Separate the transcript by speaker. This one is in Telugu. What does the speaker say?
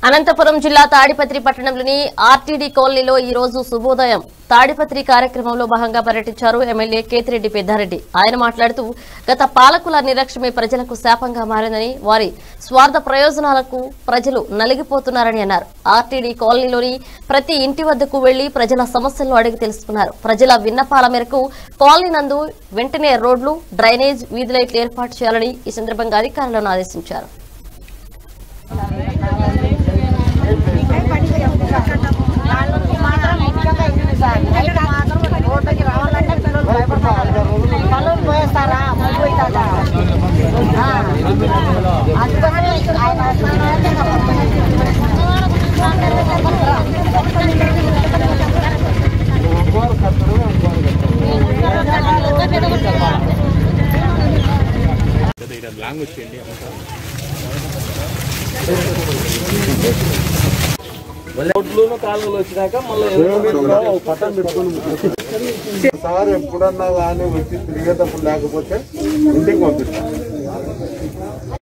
Speaker 1: అనంతపురం జిల్లా తాడిపత్రి పట్టణంలోని ఆర్టీడీ కాలనీలో ఈ రోజు శుభోదయం తాడిపత్రి కార్యక్రమంలో భాగంగా పర్యటించారు ఎమ్మెల్యే కేతిరెడ్డి పెద్దారెడ్డి. ఆయన మాట్లాడుతూ గత పాలకుల నిర్లక్ష్యమే ప్రజలకు శాపంగా మారిందని, వారి స్వార్థ ప్రయోజనాలకు ప్రజలు నలిగిపోతున్నారని అన్నారు. ఆర్టీడీ కాలనీలోని ప్రతి ఇంటి వద్దకు వెళ్లి ప్రజల సమస్యలను అడిగి తెలుసుకున్నారు. ప్రజల విన్నపాల మేరకు కాలనీ నందు వెంటనే రోడ్లు, డ్రైనేజ్, వీధి లైట్లు ఏర్పాటు చేయాలని ఈ సందర్భంగా అధికారులను ఆదేశించారు.
Speaker 2: కాలంలో వచ్చినాక మళ్ళీ పట్టణం పెట్టుకుని
Speaker 3: సార్ ఎప్పుడన్నా కానీ వచ్చి తిరిగేటప్పుడు లేకపోతే ఇంటికి పంపిస్తాను.